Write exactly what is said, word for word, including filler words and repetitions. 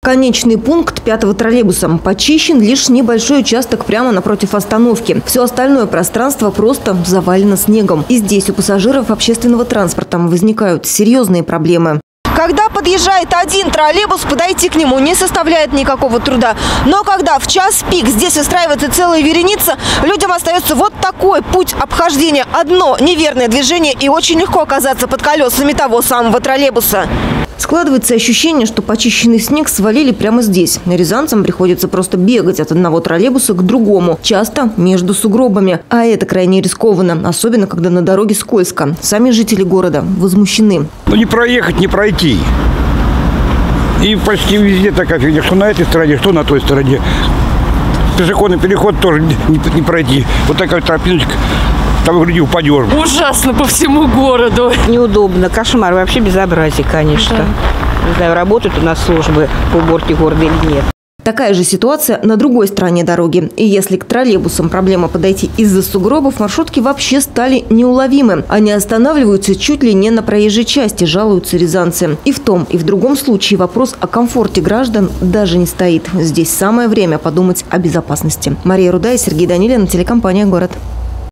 Конечный пункт пятого троллейбуса. Почищен лишь небольшой участок прямо напротив остановки. Все остальное пространство просто завалено снегом. И здесь у пассажиров общественного транспорта возникают серьезные проблемы. Когда подъезжает один троллейбус, подойти к нему не составляет никакого труда. Но когда в час пик здесь выстраивается целая вереница, людям остается вот такой путь обхождения. Одно неверное движение и очень легко оказаться под колесами того самого троллейбуса. Складывается ощущение, что почищенный снег свалили прямо здесь. Рязанцам приходится просто бегать от одного троллейбуса к другому, часто между сугробами. А это крайне рискованно, особенно когда на дороге скользко. Сами жители города возмущены. Ну не проехать, не пройти. И почти везде такая фигня, что на этой стороне, что на той стороне. Пешеходный переход тоже не, не пройти. Вот такая тропиночка. Там вроде упадешь. Ужасно по всему городу. Неудобно. Кошмар. Вообще безобразие, конечно. Да. Не знаю, работают у нас службы по уборке города или нет. Такая же ситуация на другой стороне дороги. И если к троллейбусам проблема подойти из-за сугробов, маршрутки вообще стали неуловимы. Они останавливаются чуть ли не на проезжей части, жалуются рязанцы. И в том, и в другом случае вопрос о комфорте граждан даже не стоит. Здесь самое время подумать о безопасности. Мария Руда и Сергей Данилин, телекомпания «Город».